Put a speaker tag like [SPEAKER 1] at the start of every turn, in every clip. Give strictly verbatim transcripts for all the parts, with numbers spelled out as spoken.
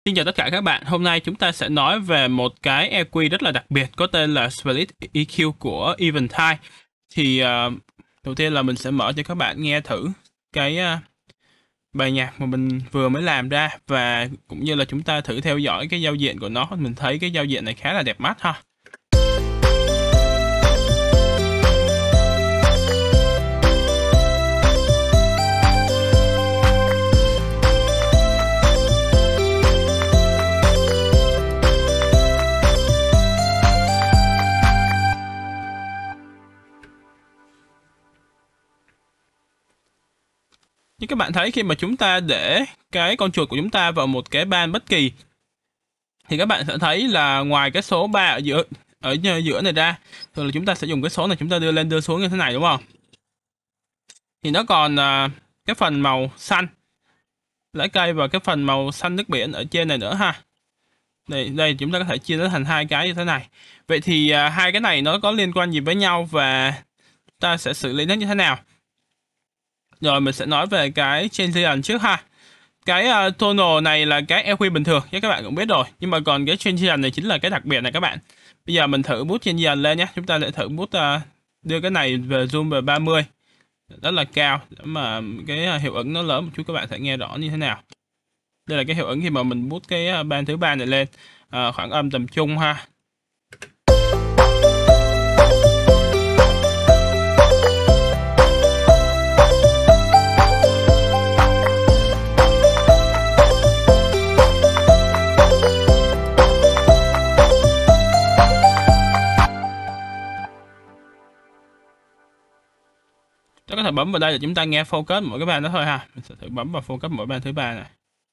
[SPEAKER 1] Xin chào tất cả các bạn, hôm nay chúng ta sẽ nói về một cái e quy rất là đặc biệt có tên là Split e quy của Eventide. Thì uh, đầu tiên là mình sẽ mở cho các bạn nghe thử cái uh, bài nhạc mà mình vừa mới làm ra, và cũng như là chúng ta thử theo dõi cái giao diện của nó. Mình thấy cái giao diện này khá là đẹp mắt ha. Như các bạn thấy, khi mà chúng ta để cái con chuột của chúng ta vào một cái ban bất kỳ thì các bạn sẽ thấy là ngoài cái số ba ở giữa ở giữa này ra, thường là chúng ta sẽ dùng cái số này chúng ta đưa lên đưa xuống như thế này, đúng không? Thì nó còn uh, cái phần màu xanh lá cây và cái phần màu xanh nước biển ở trên này nữa ha. Đây, đây chúng ta có thể chia nó thành hai cái như thế này. Vậy thì uh, hai cái này nó có liên quan gì với nhau và ta sẽ xử lý nó như thế nào? Rồi mình sẽ nói về cái Transient trước ha. Cái uh, tonal này là cái e quy bình thường, chắc các bạn cũng biết rồi. Nhưng mà còn cái Transient này chính là cái đặc biệt này các bạn. Bây giờ mình thử boost Transient lên nhé. Chúng ta sẽ thử boost uh, đưa cái này về zoom về ba mươi. Rất là cao. Để mà cái uh, hiệu ứng nó lớn một chút, các bạn sẽ nghe rõ như thế nào. Đây là cái hiệu ứng khi mà mình boost cái uh, ban thứ ba này lên. Uh, khoảng âm tầm trung ha. Chúng ta có thể bấm vào đây để chúng ta nghe focus mỗi cái ban đó thôi ha. Mình sẽ thử bấm vào focus mỗi ban thứ ba này.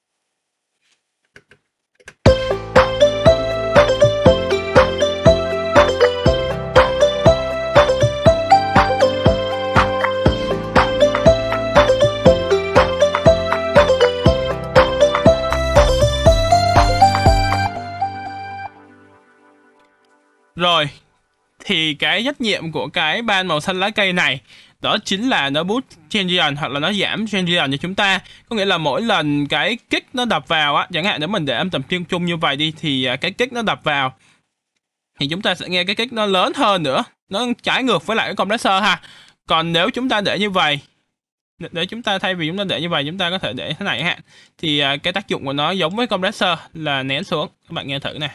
[SPEAKER 1] Rồi, thì cái trách nhiệm của cái ban màu xanh lá cây này đó chính là nó boost Transient hoặc là nó giảm Transient cho chúng ta. Có nghĩa là mỗi lần cái kick nó đập vào á, chẳng hạn nếu mình để âm tầm trung trung như vậy đi, thì cái kick nó đập vào thì chúng ta sẽ nghe cái kick nó lớn hơn nữa, nó trái ngược với lại cái compressor ha. Còn nếu chúng ta để như vậy, để chúng ta thay vì chúng ta để như vậy, chúng ta có thể để thế này ha, thì cái tác dụng của nó giống với compressor là nén xuống. Các bạn nghe thử này.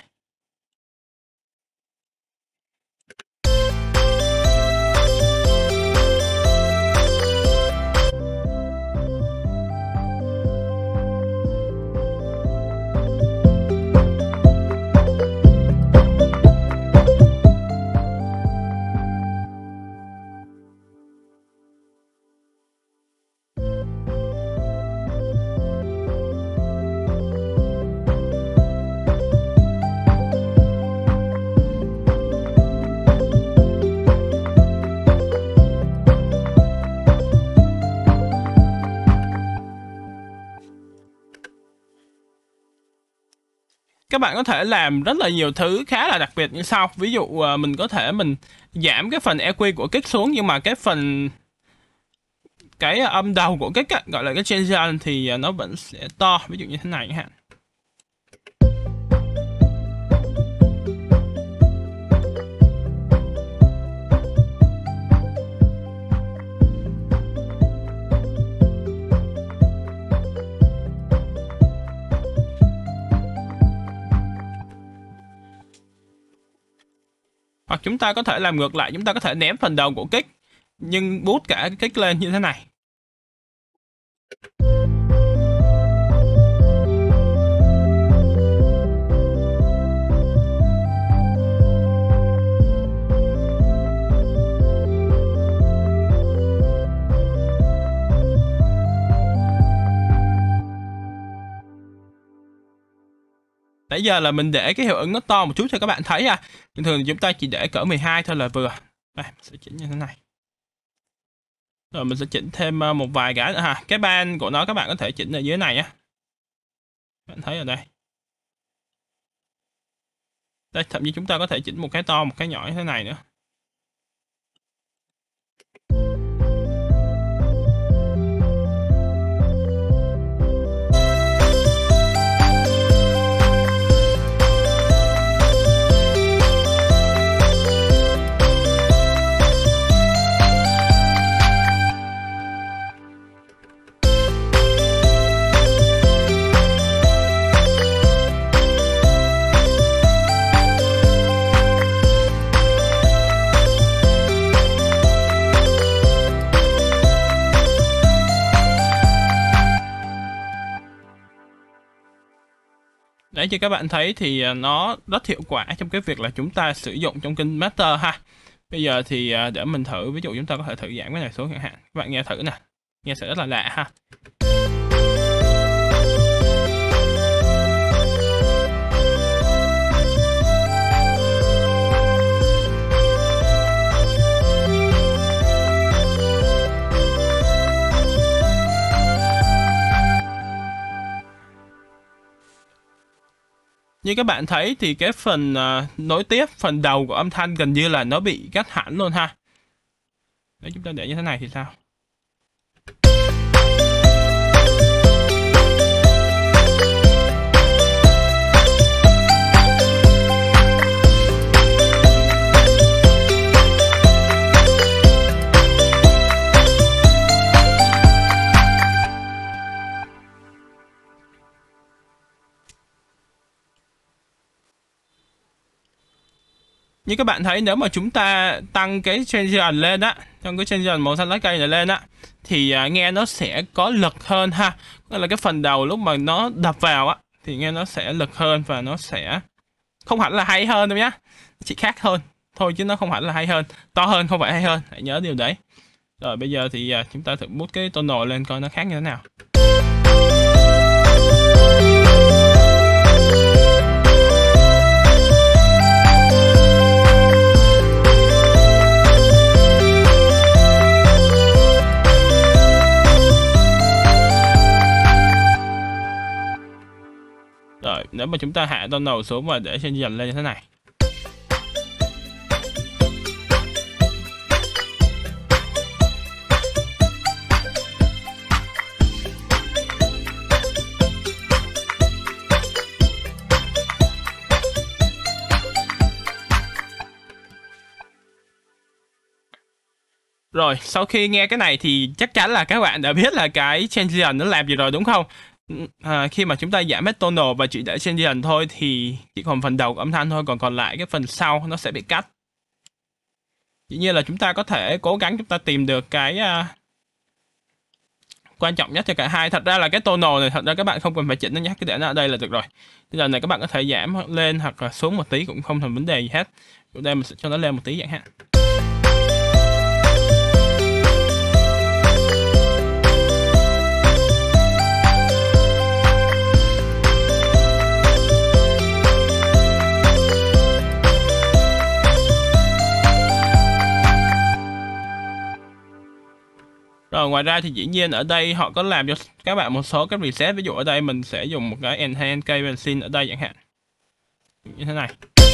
[SPEAKER 1] Các bạn có thể làm rất là nhiều thứ khá là đặc biệt như sau. Ví dụ mình có thể mình giảm cái phần e quy của kick xuống, nhưng mà cái phần cái âm đầu của kick á, gọi là cái Transient thì nó vẫn sẽ to. Ví dụ như thế này ha. Hoặc chúng ta có thể làm ngược lại, chúng ta có thể ném phần đầu của kick nhưng boost cả cái kick lên như thế này. Nãy giờ là mình để cái hiệu ứng nó to một chút cho các bạn thấy à. Bình thường thì chúng ta chỉ để cỡ mười hai thôi là vừa. Đây, mình sẽ chỉnh như thế này. Rồi mình sẽ chỉnh thêm một vài cái nữa ha. Cái ban của nó các bạn có thể chỉnh ở dưới này á. Bạn thấy ở đây. Đây, thậm chí chúng ta có thể chỉnh một cái to, một cái nhỏ như thế này nữa. Đấy, như các bạn thấy thì à, nó rất hiệu quả trong cái việc là chúng ta sử dụng trong kênh master ha. Bây giờ thì à, để mình thử, ví dụ chúng ta có thể thử giảm cái này xuống chẳng hạn. Các bạn nghe thử nè, nghe sẽ rất là lạ ha. Như các bạn thấy thì cái phần uh, nối tiếp, phần đầu của âm thanh gần như là nó bị cắt hẳn luôn ha. Nếu chúng ta để như thế này thì sao? Như các bạn thấy, nếu mà chúng ta tăng cái transition lên á, trong cái transition màu xanh lá cây này lên á, thì à, nghe nó sẽ có lực hơn ha. Tức là cái phần đầu lúc mà nó đập vào á, thì nghe nó sẽ lực hơn và nó sẽ không hẳn là hay hơn đâu nhá, chỉ khác hơn thôi chứ nó không hẳn là hay hơn. To hơn không phải hay hơn, hãy nhớ điều đấy. Rồi bây giờ thì à, chúng ta thử bút cái tonal lên coi nó khác như thế nào. Rồi, nếu mà chúng ta hạ tonal xuống và để trên dần lên như thế này. Rồi, sau khi nghe cái này thì chắc chắn là các bạn đã biết là cái transition nó làm gì rồi đúng không? À, khi mà chúng ta giảm hết tonal và chỉ để transition thôi thì chỉ còn phần đầu của âm thanh thôi, còn còn lại cái phần sau nó sẽ bị cắt. Dĩ nhiên là chúng ta có thể cố gắng chúng ta tìm được cái uh, quan trọng nhất cho cả hai. Thật ra là cái tonal này, thật ra các bạn không cần phải chỉnh nó nhé, cứ để nó ở đây là được rồi. Bây giờ này các bạn có thể giảm lên hoặc là xuống một tí cũng không thành vấn đề gì hết. Ở đây mình sẽ cho nó lên một tí chẳng hạn. Rồi ngoài ra thì dĩ nhiên ở đây họ có làm cho các bạn một số cái reset. Ví dụ ở đây mình sẽ dùng một cái enhance cadencing ở đây chẳng hạn, như thế này.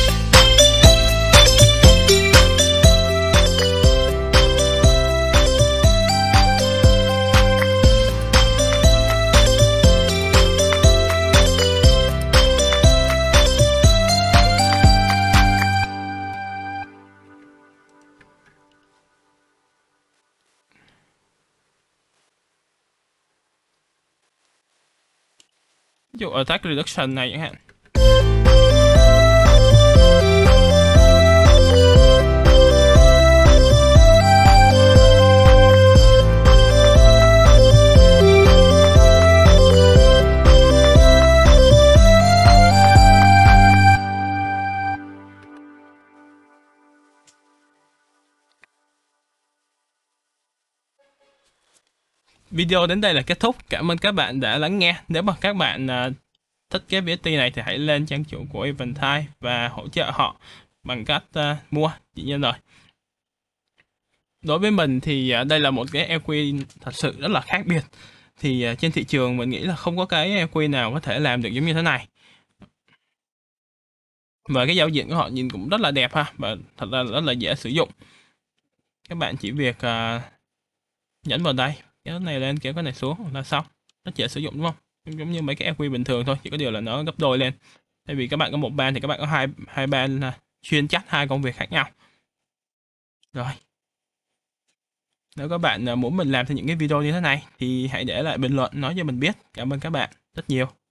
[SPEAKER 1] Ví dụ attack reduction này chẳng hạn. Video đến đây là kết thúc. Cảm ơn các bạn đã lắng nghe. Nếu mà các bạn uh, thích cái vê ét tê này thì hãy lên trang chủ của Eventide và hỗ trợ họ bằng cách uh, mua, dĩ nhiên rồi. Đối với mình thì uh, đây là một cái e quy thật sự rất là khác biệt. Thì uh, trên thị trường mình nghĩ là không có cái e quy nào có thể làm được giống như thế này. Và cái giao diện của họ nhìn cũng rất là đẹp ha, và thật ra là rất là dễ sử dụng. Các bạn chỉ việc uh, nhấn vào đây, kéo cái này lên, kéo cái này xuống là xong. Rất dễ sử dụng đúng không? Giống như mấy cái e quy bình thường thôi, chỉ có điều là nó gấp đôi lên. Tại vì các bạn có một ban thì các bạn có hai hai ban là chuyên trách hai công việc khác nhau. Rồi. Nếu các bạn muốn mình làm thêm những cái video như thế này thì hãy để lại bình luận nói cho mình biết. Cảm ơn các bạn rất nhiều.